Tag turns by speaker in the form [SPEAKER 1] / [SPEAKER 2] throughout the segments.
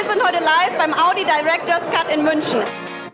[SPEAKER 1] Wir sind heute live beim Audi Director's Cut in München.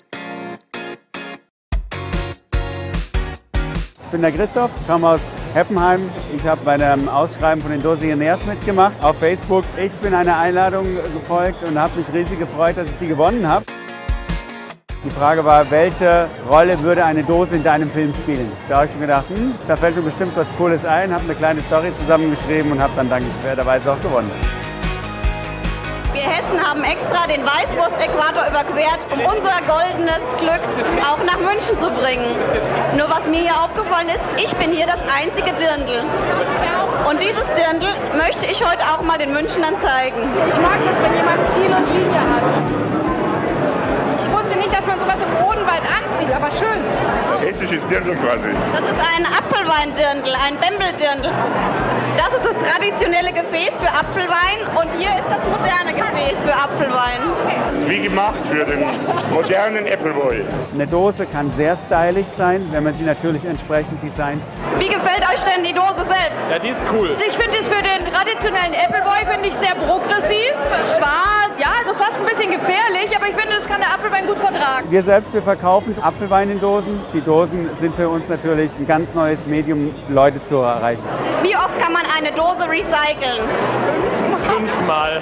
[SPEAKER 2] Ich bin der Christoph, komme aus Heppenheim. Ich habe bei einem Ausschreiben von den Dosiniers mitgemacht auf Facebook. Ich bin einer Einladung gefolgt und habe mich riesig gefreut, dass ich die gewonnen habe. Die Frage war, welche Rolle würde eine Dose in deinem Film spielen? Da habe ich mir gedacht, da fällt mir bestimmt was Cooles ein, habe eine kleine Story zusammengeschrieben und habe dann dankenswerterweise auch gewonnen.
[SPEAKER 1] Wir Hessen haben extra den Weißwurst-Äquator überquert, um unser goldenes Glück auch nach München zu bringen. Nur was mir hier aufgefallen ist, ich bin hier das einzige Dirndl. Und dieses Dirndl möchte ich heute auch mal den Münchnern zeigen.
[SPEAKER 3] Ich mag das, wenn jemand Stil und Linie hat. Ich wusste nicht, dass man sowas im Odenwald anzieht, aber schön.
[SPEAKER 4] Hessisches Dirndl quasi.
[SPEAKER 1] Das ist ein Apfelweindirndl, ein Bembeldirndl. Das ist das traditionelle Gefäß für Apfelwein und hier ist das moderne Gefäß für Apfelwein.
[SPEAKER 4] Das ist wie gemacht für den modernen Appleboy.
[SPEAKER 2] Eine Dose kann sehr stylisch sein, wenn man sie natürlich entsprechend designt.
[SPEAKER 1] Wie gefällt euch denn die Dose selbst?
[SPEAKER 5] Ja, die ist cool.
[SPEAKER 3] Ich finde es für den traditionellen Appleboy finde ich sehr progressiv, schwarz, ja, also fast ein bisschen gefährlich, aber ich finde, das kann der Apfelwein gut vertragen.
[SPEAKER 2] Wir selbst, wir verkaufen Apfelwein in Dosen. Die Dosen sind für uns natürlich ein ganz neues Medium, Leute zu erreichen.
[SPEAKER 1] Wie oft kann man eine Dose recyceln?
[SPEAKER 5] 5-mal.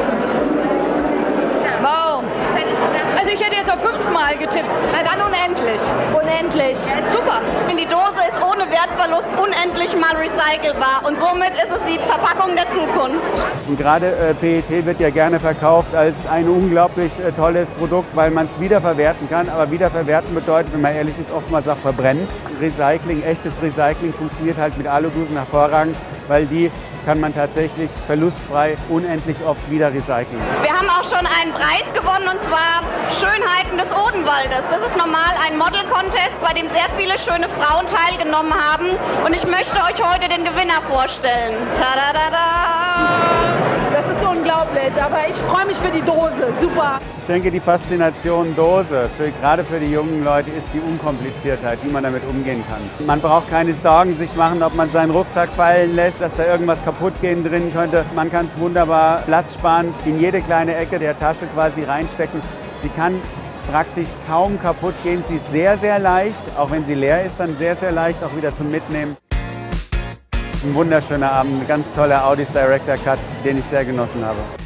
[SPEAKER 3] Wow. Also ich hätte jetzt auf 5-mal getippt.
[SPEAKER 1] Na dann unendlich.
[SPEAKER 3] Unendlich. Super.
[SPEAKER 1] Ich finde, die Dose ist ohne Wertverlust unendlich mal recycelbar und somit ist es die Verpackung der Zukunft.
[SPEAKER 2] Und gerade PET wird ja gerne verkauft als ein unglaublich tolles Produkt, weil man es wiederverwerten kann. Aber wiederverwerten bedeutet, wenn man ehrlich ist, oftmals auch verbrennen. Recycling, echtes Recycling funktioniert halt mit Aludosen hervorragend, weil die kann man tatsächlich verlustfrei unendlich oft wieder recyceln.
[SPEAKER 1] Wir haben auch schon einen Preis gewonnen und zwar Schönheiten des Odenwaldes. Das ist normal ein Model-Contest, bei dem sehr viele schöne Frauen teilgenommen haben und ich möchte euch heute den Gewinner vorstellen. Tada-da-da!
[SPEAKER 3] Das ist unglaublich, aber ich freue mich für die Dose. Super.
[SPEAKER 2] Ich denke, die Faszination Dose, gerade für die jungen Leute, ist die Unkompliziertheit, wie man damit umgehen kann. Man braucht keine Sorgen sich machen, ob man seinen Rucksack fallen lässt, dass da irgendwas kaputt gehen drin könnte. Man kann es wunderbar platzsparend in jede kleine Ecke der Tasche quasi reinstecken. Sie kann praktisch kaum kaputt gehen. Sie ist sehr, sehr leicht, auch wenn sie leer ist, dann sehr, sehr leicht auch wieder zum Mitnehmen. Ein wunderschöner Abend, ein ganz toller Audi's Director Cut, den ich sehr genossen habe.